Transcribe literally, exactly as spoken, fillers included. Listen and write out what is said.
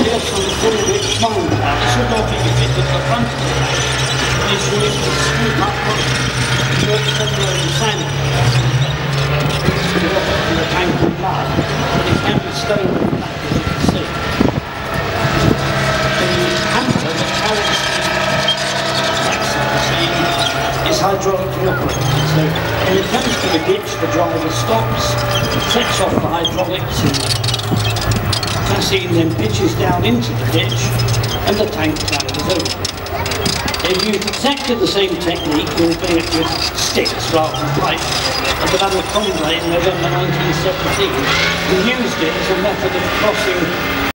here some full width mine power. This would not be fitted at the front of it. It's used to scoop up the separating sand. It's to go up to the tank of mud, but it can be stowed in the back, as you can see. The hamper that carries the tracks of the scene is hydraulically operated. So when it comes to the ditch, the driver stops, sets off the hydraulics, and the scene then pitches down into the ditch, and the tank clambers over. They've used exactly the same technique, albeit with sticks rather than pipe, at the Battle of Cambrai in November nineteen seventeen, and used it as a method of crossing